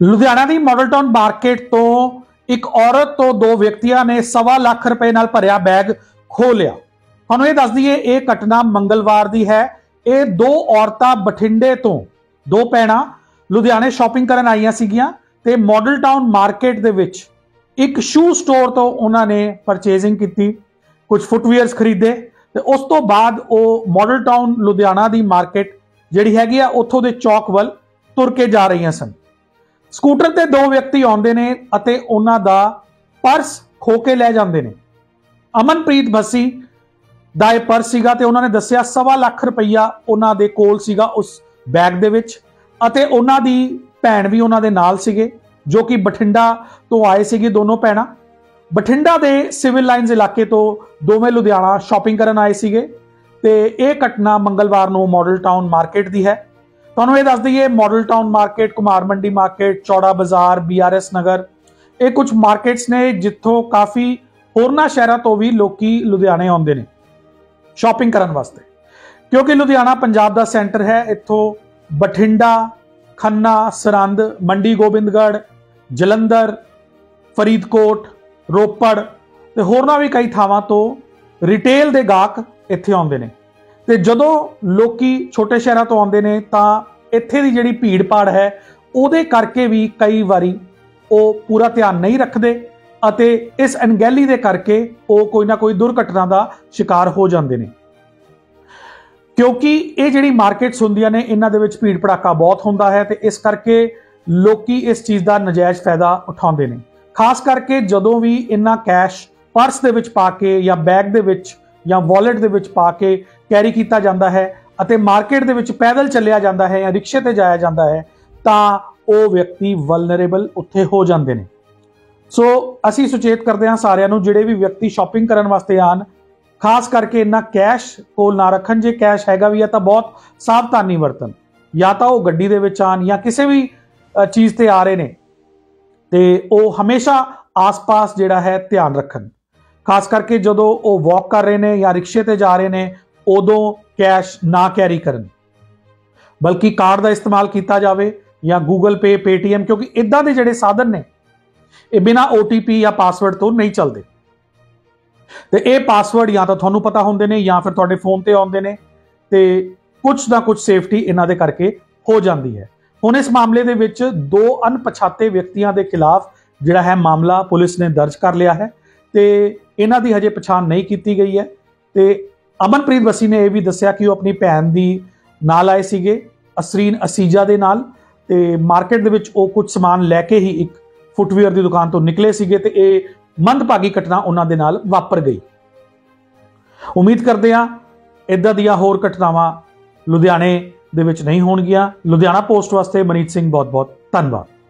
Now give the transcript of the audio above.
लुधियाना की model Town market तो एक औरत तो दो व्यक्तियों ने सवा लाख रुपए नाल भरिया बैग खो लिया। तुहानूं ये दस दईए यह घटना मंगलवार की है। ये दो औरतां बठिंडे तो दो भैणां लुधियाने शॉपिंग करन आईयां सीगियां ते मॉडल टाउन मार्केट दे विच एक शू स्टोर तो उन्होंने परचेजिंग की, कुछ फुटवीयर्स खरीदे ते उस तो बाद वो मॉडल टाउन लुधियाना की मार्केट जिहड़ी हैगी आ उत्थों दे चौक वल तुर के जा रही सन। स्कूटर ते दो व्यक्ति आउंदे ने अते उन्हां दा पर्स खो के लै जांदे ने। अमनप्रीत बसी दा इह पर्स सीगा ते उन्होंने दस्सिया सवा लाख रुपया उन्हां दे कोल सीगा उस बैग दे विच अते उन्हां दी भैण भी उन्हां दे नाल सीगे जो कि बठिंडा तो आए सीगे। दोनों भैणां बठिंडा दे सिविल लाइन्स इलाके तो दोवें लुधियाना शॉपिंग करन आए सीगे ते इह घटना मंगलवार नूं मॉडल टाउन मार्केट दी है। तुहानूं ये दस दईए Model Town market, Kumar Mandi market, Chaura Bazaar, BRS नगर, ये कुछ मार्केट्स ने जिथों काफ़ी होरना शहरों तो भी लोकी लुधियाने आउंदे ने शॉपिंग करने वास्ते, क्योंकि लुधियाना पंजाब का सेंटर है। इत्थों बठिंडा, खन्ना, सरंद, मंडी गोबिंदगढ़, जलंधर, फरीदकोट, रोपड़ ते होरना भी कई थावां तो रिटेल के गाहक इत्थे आउंदे ने ते जदों लोकी छोटे शहरों तो आउंदे ने तां इत्थे दी जिहड़ी भीड़ भाड़ है उहदे करके भी कई वारी वो पूरा ध्यान नहीं रखते अते इस अनगैली दे करके वो कोई ना कोई दुर्घटना का शिकार हो जाते हैं। क्योंकि ये जिहड़ी मार्केट्स हुंदियां ने इन्हां दे विच भीड़ भड़ाका बहुत हुंदा है ते इस करके लोकी इस चीज़ का नजायज़ फायदा उठाउंदे ने। खास करके जदों भी इन्ना कैश पर्स दे विच पा के या बैग दे विच या वॉलेट दे विच पा के कैरी किया जाता है अते मार्केट दे विच पैदल चलिया जाता है या रिक्शे ते जाया जाता है तां वो व्यक्ति वलनरेबल उत्थे हो जाते हैं। सो असी सुचेत करते हैं सारिਆਂ ਨੂੰ ਜਿਹੜੇ भी व्यक्ति शॉपिंग करने वास्ते आन, खास करके इन्ना कैश कोल ना रखन। जे कैश हैगा भी है तो बहुत सावधानी वरतन, या तो वो गड्डी दे विच आन या किसी भी चीज़ ते आ रहे ने ते वो हमेशा आस पास जिहड़ा है ध्यान रखन। खास करके जदों वो वॉक कर रहे हैं या रिक्शे ते जा रहे हैं उदों कैश ना कैरी करन, बल्कि कार्ड का इस्तेमाल किया जाए या गूगल पे, पेटीएम, क्योंकि इदां दे जिहड़े साधन ने ये बिना OTP या पासवर्ड तो नहीं चलते ते ये पासवर्ड या तो तुहानूं पता होंदे ने या फिर तुहाडे फोन ते आउंदे ने ते कुछ ना कुछ सेफ्टी इन्हां दे करके हो जाती है। हुण इस मामले दे विच दो अनपछाते व्यक्तियों के खिलाफ जिहड़ा है मामला पुलिस ने दर्ज कर लिया है ते इन्हां दी हजे पछाण नहीं की गई है। ते अमनप्रीत बसी ने यह भी दस्सिया कि वो अपनी भैन दी नाल आए सीगे असरीन असीजा दे नाल ते मार्केट दे विच वो कुछ समान लैके ही एक फुटवीयर की दुकान तो निकले सीगे ते ये मंदभागी घटना उन्हां दे नाल वापर गई। उम्मीद करते हैं इदां दियां होर घटनावां लुधियाने दे विच नहीं होणगियां। लुधियाना पोस्ट वास्ते मनीत सिंह बहुत बहुत धन्यवाद।